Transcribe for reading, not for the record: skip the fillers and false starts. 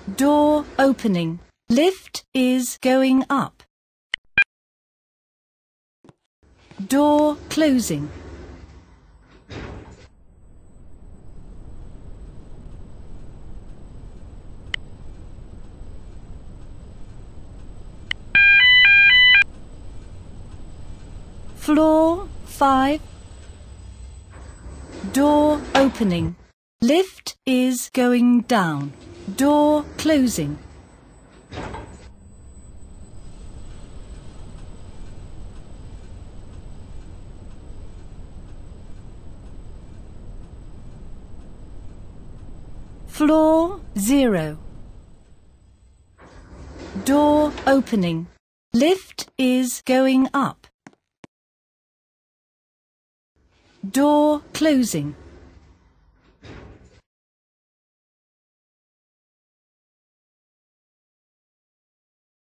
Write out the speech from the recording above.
Door opening. Lift is going up. Door closing. Floor 5. Door opening. Lift is going down. Door closing. Floor 0. Door opening. Lift is going up. Door closing.